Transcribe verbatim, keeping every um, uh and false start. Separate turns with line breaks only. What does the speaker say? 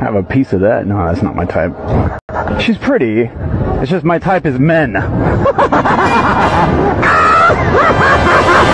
Have a piece of that. No, that's not my type. She's pretty. It's just my type is men.